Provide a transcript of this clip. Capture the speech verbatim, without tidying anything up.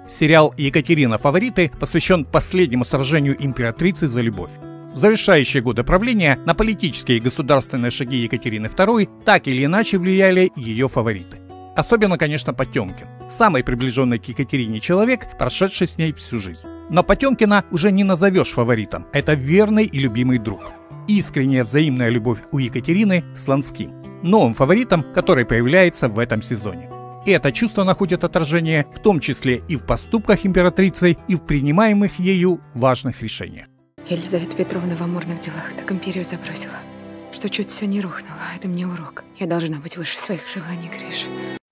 Сериал «Екатерина. Фавориты» посвящен последнему сражению императрицы за любовь. В завершающие годы правления на политические и государственные шаги Екатерины второй так или иначе влияли ее фавориты. Особенно, конечно, Потемкин, самый приближенный к Екатерине человек, прошедший с ней всю жизнь. Но Потемкина уже не назовешь фаворитом, это верный и любимый друг. Искренняя взаимная любовь у Екатерины с Ланским, новым фаворитом, который появляется в этом сезоне. И это чувство находит отражение в том числе и в поступках императрицы, и в принимаемых ею важных решениях. Елизавета Петровна в амурных делах так империю забросила, что чуть все не рухнуло. Это мне урок. Я должна быть выше своих желаний, Гриша.